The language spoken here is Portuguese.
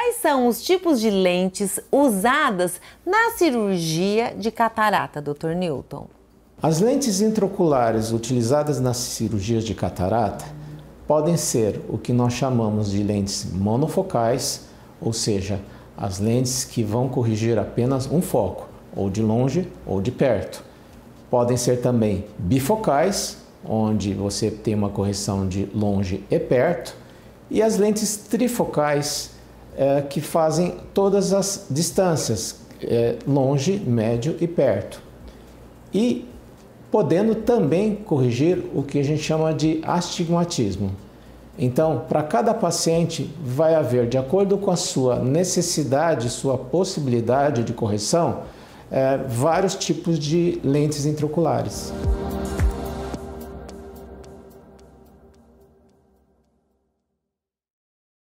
quais são os tipos de lentes usadas na cirurgia de catarata, Dr. Newton? As lentes intraoculares utilizadas nas cirurgias de catarata podem ser o que nós chamamos de lentes monofocais, ou seja, as lentes que vão corrigir apenas um foco, ou de longe ou de perto. Podem ser também bifocais, onde você tem uma correção de longe e perto, e as lentes trifocais, que fazem todas as distâncias, longe, médio e perto. E podendo também corrigir o que a gente chama de astigmatismo. Então, para cada paciente vai haver, de acordo com a sua necessidade, sua possibilidade de correção, vários tipos de lentes intraoculares.